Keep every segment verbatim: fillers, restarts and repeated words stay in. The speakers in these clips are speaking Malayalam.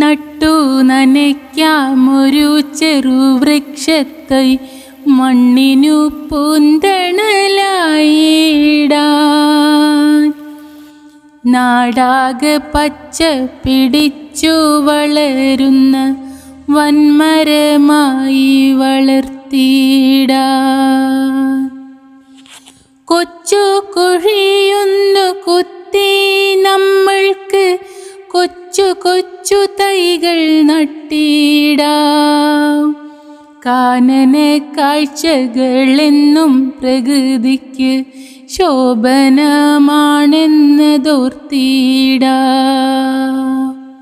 നട്ടു നനയ്ക്കാമൊരു ചെറുവൃക്ഷത്തൈ മണ്ണിനു പൂന്തണലായിടാൻ. നാടാകെ പച്ച പിടിച്ചു വളരുന്ന വൻമരമായി വളർത്തിയിടാൻ. കൊച്ചു കുഴിയൊന്നു കുത്തി നമ്മൾക്ക് കൊച്ചു കൊച്ചു തൈകൾ നട്ടിടാം. കാനന കാഴ്ചകളെന്നും പ്രകൃതിക്ക് ശോഭനമാണെന്നതോർത്തിടാം.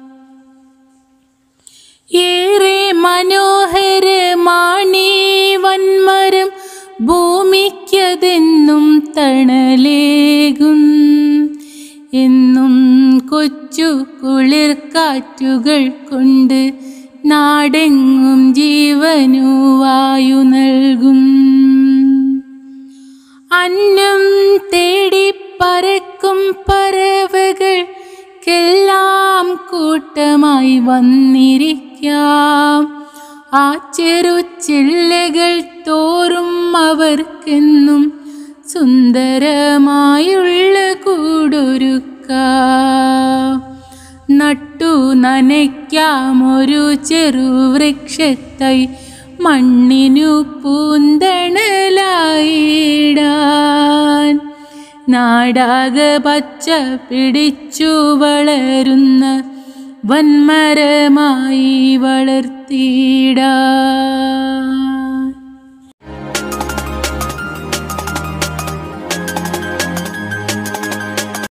ഏറെ മനോഹരമാണീ വൻമരം, ഭൂമിക്കതെന്നും തണലേകും. എന്നും കൊച്ചു കുളിർക്കാറ്റുകൾ കൊണ്ട് നാടെങ്ങും ജീവനു വായു നൽകും. അന്നം തേടി പറക്കും പറവകൾക്കെല്ലാം കൂട്ടമായി വന്നിരിക്കാം. ആ ചെറുചില്ലകൾ തോറും അവർക്കെന്നും സുന്ദരമായുള്ള കൂടൊരുക്കാം. നട്ടു നനയ്ക്കാമൊരു ചെറുവൃക്ഷത്തൈ മണ്ണിനു പൂന്തണലായിടാൻ. നാടാകെ പച്ച പിടിച്ചു വളരുന്ന വൻമരമായി